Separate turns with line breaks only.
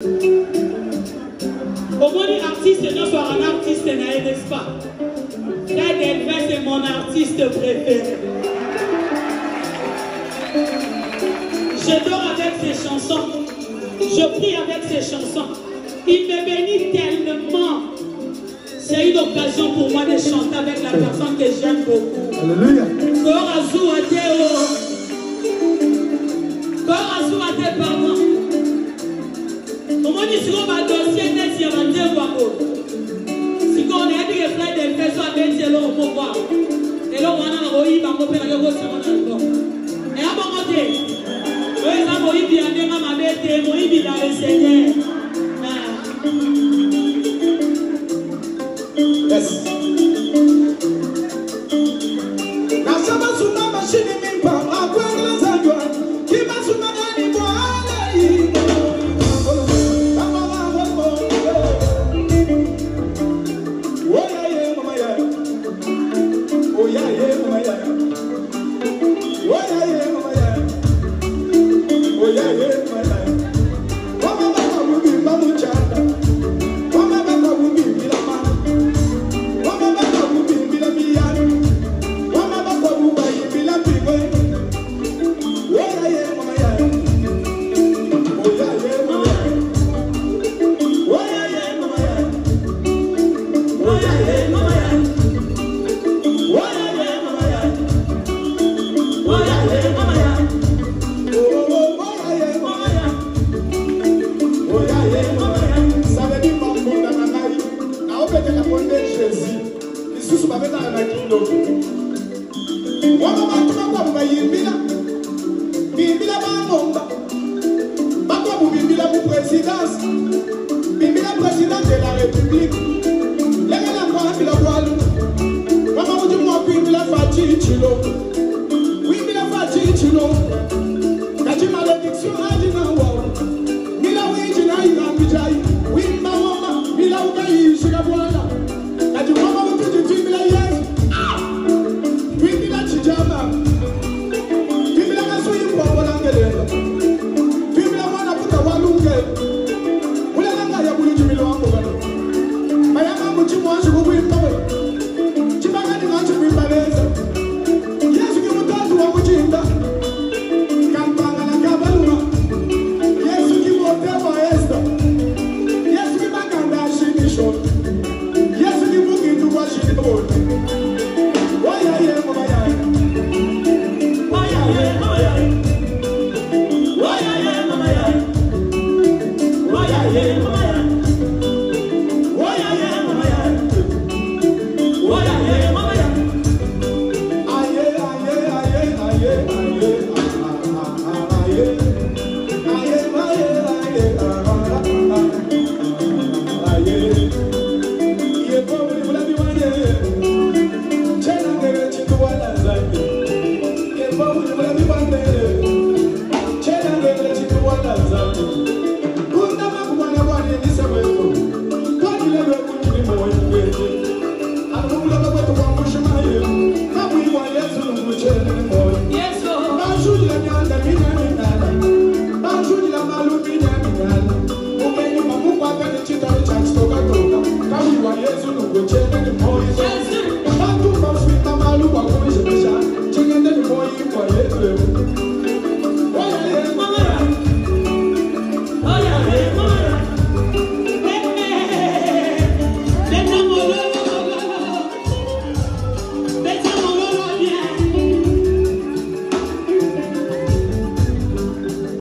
Au moins, artiste, je suis un artiste, n'est-ce pas? Fred Delvin, c'est mon artiste préféré. Je dors avec ses chansons. Je prie avec ses chansons. Il me bénit tellement. C'est une occasion pour moi de chanter avec la personne que j'aime beaucoup.
Alléluia.
Pardon. Comment dit si on va dossier net si on va dire quoi? Si on est avec les frères des personnes avec ces lots, on peut voir. Et là, on a un roi, on peut faire le roi, c'est mon album. Et à mon côté, eux, ils ont bien dit, ma bête, moi, il dit, le Seigneur.
Yes. Na sama suma machine mimpa akwela zanjwa kima suma nani mwale imo oya ye mama ya oya ye mama ya oya ye mama ya oya ye mama ya mama baka bubi mamuchanda mama baka bubi bila mama Présidence